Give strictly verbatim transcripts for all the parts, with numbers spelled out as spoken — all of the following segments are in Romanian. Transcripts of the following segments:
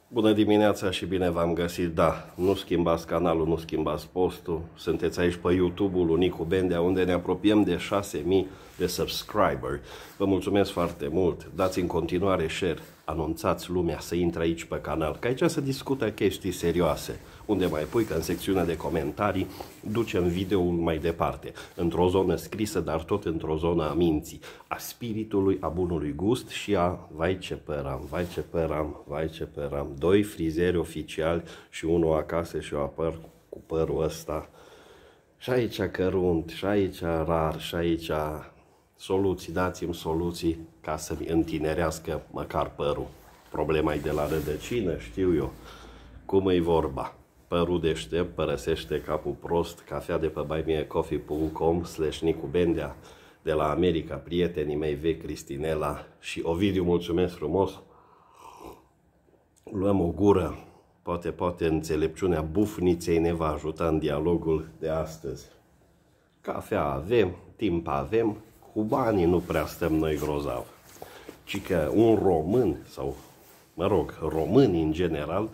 Bună dimineața și bine v-am găsit. Da, nu schimbați canalul, nu schimbați postul. Sunteți aici pe YouTube-ul lui Nicu Bendea, unde ne apropiem de șase mii de subscriberi. Vă mulțumesc foarte mult. Dați în continuare share. Anunțați lumea să intre aici pe canal, că aici se discută chestii serioase. Unde mai pui că în secțiunea de comentarii ducem videoul mai departe, într-o zonă scrisă, dar tot într-o zonă a minții, a spiritului, a bunului gust și a vai ce păram, vai ce păram, vai ce păram. Doi frizeri oficiali și unul acasă și eu apăr cu părul ăsta. Și aici cărunt, și aici rar, și aici soluții, dați-mi soluții ca să-mi întinerească măcar părul. Problema e de la rădăcină, știu eu. Cum e vorba? Părul deștept părăsește capul prost. Cafea de pe buy me a coffee punct com slash Nicu Bendea de la America, prietenii mei vechi, Cristinela și Ovidiu, mulțumesc frumos. Luăm o gură, poate, poate înțelepciunea bufniței ne va ajuta în dialogul de astăzi. Cafea avem, timp avem, cu banii nu prea stăm noi grozav. Ci că un român, sau mă rog, românii în general,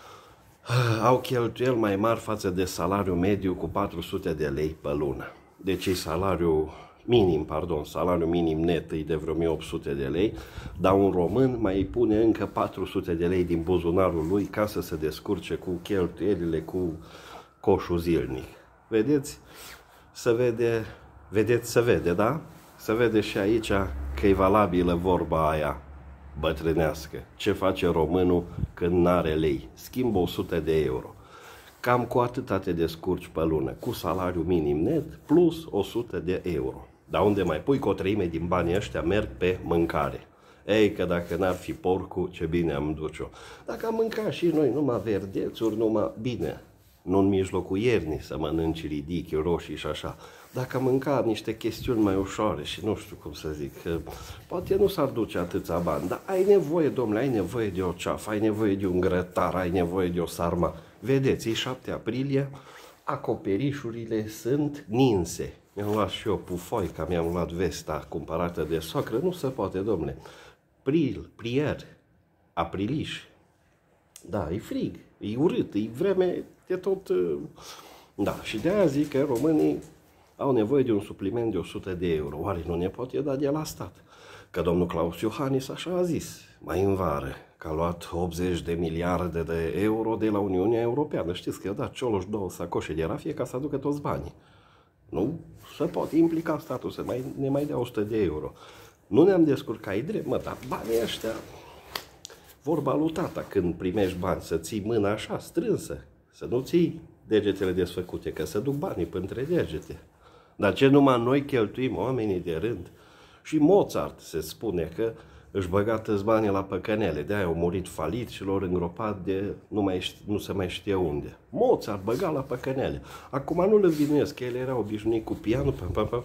au cheltuieli mai mari față de salariul mediu cu patru sute de lei pe lună. Deci e salariul minim, pardon, salariul minim net e de vreo o mie opt sute de lei, dar un român mai îi pune încă patru sute de lei din buzunarul lui ca să se descurce cu cheltuielile, cu coșul zilnic. Vedeți? Se vede, vedeți, se vede, da? Se vede și aici că e valabilă vorba aia bătrânească. Ce face românul când n-are lei? Schimbă o sută de euro. Cam cu atâta te descurci pe lună, cu salariu minim net plus o sută de euro. Dar unde mai pui că o treime din banii ăștia merg pe mâncare. Ei, că dacă n-ar fi porcul, ce bine am duce-o. Dacă am mâncat și noi numai verdețuri, numai bine, nu în mijlocul iernii să mănânci ridichi, roșii și așa. Dacă am mâncat niște chestiuni mai ușoare și nu știu cum să zic, poate nu s-ar duce atâția bani, dar ai nevoie, domnule, ai nevoie de o ceafă, ai nevoie de un grătar, ai nevoie de o sarma. Vedeți, e șapte aprilie, acoperișurile sunt ninse. Mi-am luat și eu pufoica, mi-am luat vesta cumpărată de soacră, nu se poate, domnule. Pril, prier, apriliș. Da, e frig, e urât, e vreme de tot. Da, și de aia zic că românii au nevoie de un supliment de o sută de euro. Oare nu ne poate da de la stat? Că domnul Claus Iohannis așa a zis, mai în vară, că a luat optzeci de miliarde de euro de la Uniunea Europeană. Știți că i-a dat Cioloș două sacoșe de rafie ca să aducă toți banii. Nu se poate implica statul să mai, ne mai dea o sută de euro. Nu ne-am descurcat, e drept, mă, dar banii ăștia, vorba lui tata, când primești bani, să ții mâna așa, strânsă, să nu ții degetele desfăcute, că se duc banii pe între degete. Dar ce numai noi cheltuim, oamenii de rând. Și Mozart se spune că își băga tăți banii la păcănele, de-aia au murit falit și lor îngropat de nu, mai știe, nu se mai știe unde. Mozart băga la păcănele. Acum nu-l învinuiesc, că el era obișnuit cu pianul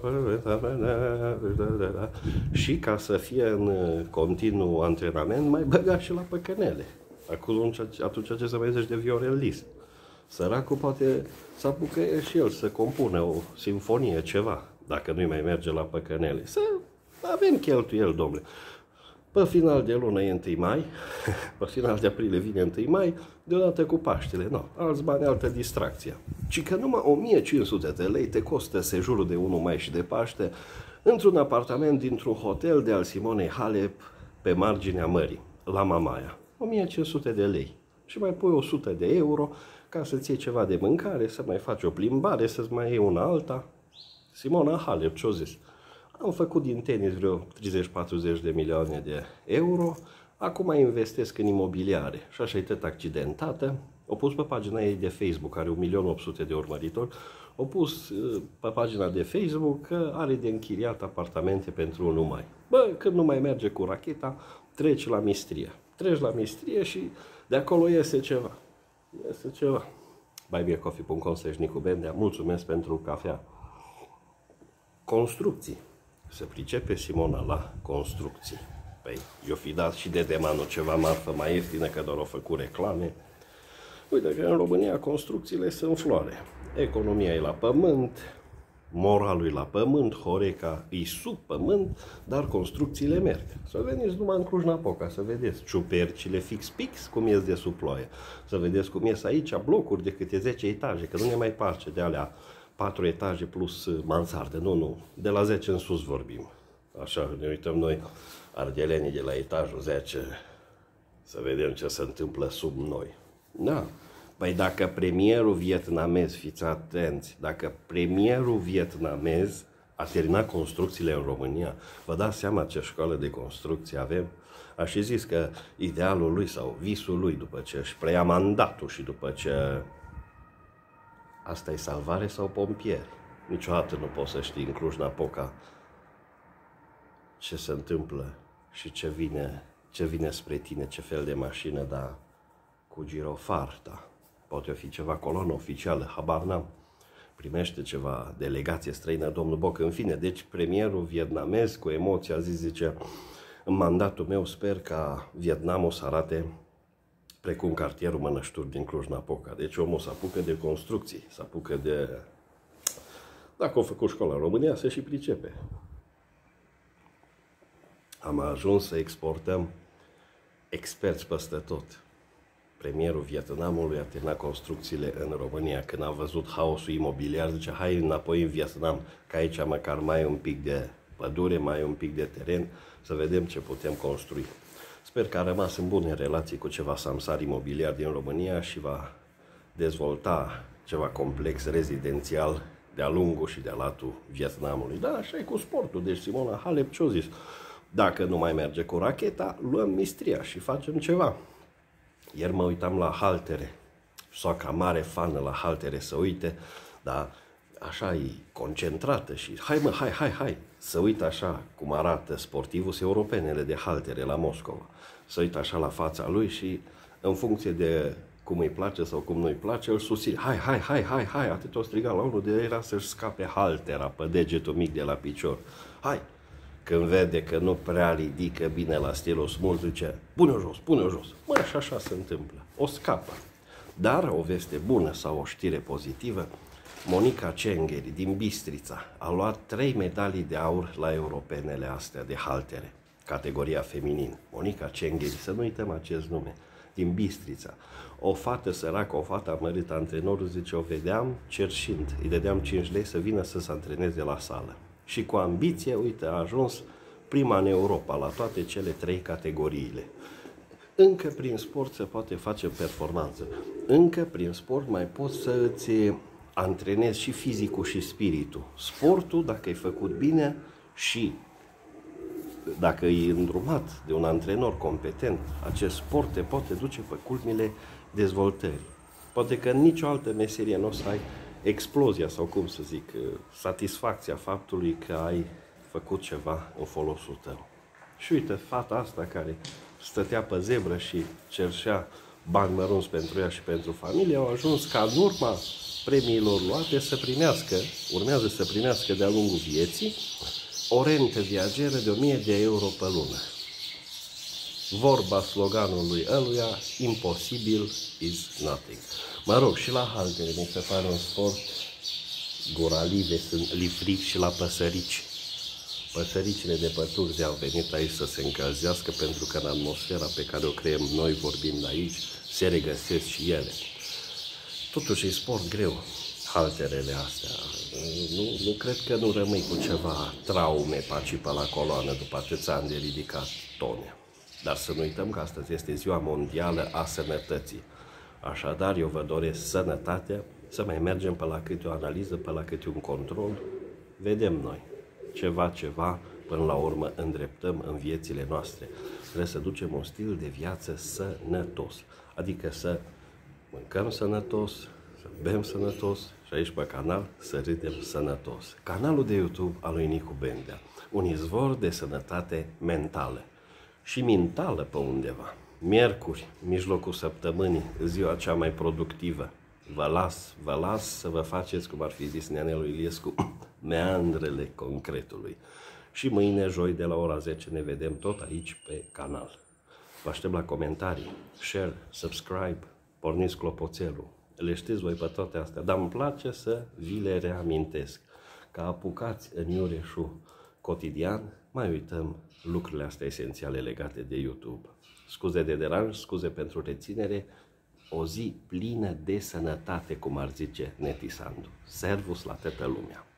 și ca să fie în continuu antrenament mai băga și la păcănele. Atunci, atunci ce să mai zici de Viorel Lis? Săracul poate să apucă și el să compună o simfonie, ceva, dacă nu-i mai merge la păcănele. Să avem cheltuieli, domnule. Pe final de lună e întâi mai, pe final de aprilie vine întâi mai, deodată cu Paștele. No, alți bani, altă distracție. Ci că numai o mie cinci sute de lei te costă sejurul de unu mai și de Paște într-un apartament dintr-un hotel de al Simonei Halep pe marginea mării, la Mamaia. o mie cinci sute de lei. Și mai pui o sută de euro ca să-ți iei ceva de mâncare, să mai faci o plimbare, să-ți mai iei una alta. Simona Halep, ce-o zis? Am făcut din tenis vreo treizeci patruzeci de milioane de euro, acum investesc în imobiliare. Și așa e tot accidentată. O pus pe pagina ei de Facebook, are un milion opt sute de urmăritori, o pus pe pagina de Facebook că are de închiriat apartamente pentru un numai. Bă, când nu mai merge cu racheta, treci la mistrie. Treci la mistrie și de acolo iese ceva. Este ceva. buy me a coffee punct com slash Nicu Bendea. Mulțumesc pentru cafea. Construcții. Se pricepe Simona la construcții. Păi, eu fi dat și de Demanu ceva marfă mai ieftină, că doar au făcut reclame. Uite că în România construcțiile sunt floare. Economia e la pământ. Moralul e la pământ, Horeca e sub pământ, dar construcțiile merg. Să veniți numai în Cluj-Napoca, să vedeți ciupercile fix-pix cum ies de sub ploaie. Să vedeți cum ies aici blocuri de câte zece etaje, că nu ne mai parce de alea patru etaje plus mansardă. Nu, nu, de la zece în sus vorbim. Așa ne uităm noi, ardelenii de la etajul zece, să vedem ce se întâmplă sub noi. Da. Păi dacă premierul vietnamez, fiți atenți, dacă premierul vietnamez a terminat construcțiile în România, vă dați seama ce școală de construcție avem? Aș fi zis că idealul lui sau visul lui, după ce își preia mandatul și după ce... Asta e salvare sau pompieri? Niciodată nu poți să știi în Cluj-Napoca ce se întâmplă și ce vine, ce vine spre tine, ce fel de mașină, dar cu girofar, da. Poate fi ceva coloană oficială, habar n-am. Primește ceva delegație străină, domnul Boc, în fine. Deci premierul vietnamez cu emoția a zis, zice, în mandatul meu sper ca Vietnamul să arate precum cartierul Mănășturi din Cluj-Napoca. Deci omul se apucă de construcții, se apucă de... Dacă au făcut școala în România, se și pricepe. Am ajuns să exportăm experți peste tot. Premierul Vietnamului a terminat construcțiile în România. Când a văzut haosul imobiliar, zice, hai înapoi în Vietnam, că aici măcar mai e un pic de pădure, mai e un pic de teren, să vedem ce putem construi. Sper că a rămas în bune relații cu ceva samsar imobiliar din România și va dezvolta ceva complex rezidențial de-a lungul și de-a latul Vietnamului. Da, așa e cu sportul. Deci Simona Halep ce-a zis? Dacă nu mai merge cu racheta, luăm mistria și facem ceva. Ieri mă uitam la haltere. Soaca mare fană la haltere să uite, dar așa e concentrată și hai mă, hai, hai, hai, să uită așa cum arată sportivul europenele de haltere la Moscova. Să uită așa la fața lui și în funcție de cum îi place sau cum nu îi place, îl susține. Hai, hai, hai, hai, hai, atât o striga la unul de era să-și scape haltera pe degetul mic de la picior. Hai! Când vede că nu prea ridică bine la stilul mult, zice, pune-o jos, pune-o jos. Mă, și așa se întâmplă. O scapă. Dar o veste bună sau o știre pozitivă, Monica Cengheri din Bistrița a luat trei medalii de aur la europenele astea de haltere, categoria feminin. Monica Cengheri, să nu uităm acest nume, din Bistrița. O fată săracă, o fată amărâtă, antrenorul zice, o vedeam cerșind, îi dădeam cinci lei să vină să se antreneze la sală. Și cu ambiție, uite, a ajuns prima în Europa la toate cele trei categoriile. Încă prin sport se poate face performanță. Încă prin sport mai poți să îți antrenezi și fizicul și spiritul. Sportul, dacă e făcut bine și dacă e îndrumat de un antrenor competent, acest sport te poate duce pe culmile dezvoltării. Poate că în nicio altă meserie nu o să ai explozia sau, cum să zic, satisfacția faptului că ai făcut ceva în folosul tău. Și uite, fata asta care stătea pe zebră și cerșea bani mărunți pentru ea și pentru familie, au ajuns ca în urma premiilor luate să primească, urmează să primească de-a lungul vieții, o rentă viageră de o mie de euro pe lună. Vorba sloganului ăluia, impossible is nothing. Mă rog, și la haltere mi se pare un sport, goralive sunt lifric și la păsărici. Păsăricile de păturzi au venit aici să se încălzească pentru că în atmosfera pe care o creăm noi, vorbind aici, se regăsesc și ele. Totuși e sport greu, halterele astea. Nu, nu cred că nu rămâi cu ceva traume paci pe la coloană după atâția ani de ridicat tone. Dar să nu uităm că astăzi este Ziua Mondială a Sănătății. Așadar, eu vă doresc sănătate, să mai mergem pe la câte o analiză, pe la câte un control. Vedem noi. Ceva, ceva, până la urmă îndreptăm în viețile noastre. Trebuie să ducem un stil de viață sănătos. Adică să mâncăm sănătos, să bem sănătos și aici pe canal să râdem sănătos. Canalul de YouTube al lui Nicu Bendea. Un izvor de sănătate mentală și mentală pe undeva. Miercuri, mijlocul săptămânii, ziua cea mai productivă. Vă las, vă las să vă faceți, cum ar fi zis Neanelu Iliescu, meandrele concretului. Și mâine, joi, de la ora zece, ne vedem tot aici pe canal. Vă aștept la comentarii, share, subscribe, porniți clopoțelul. Le știți voi pe toate astea, dar îmi place să vi le reamintesc. că apucați în iureșul cotidian, mai uităm lucrurile astea esențiale legate de YouTube. Scuze de deranj, scuze pentru reținere, o zi plină de sănătate, cum ar zice Neti Sandu. Servus la toată lumea!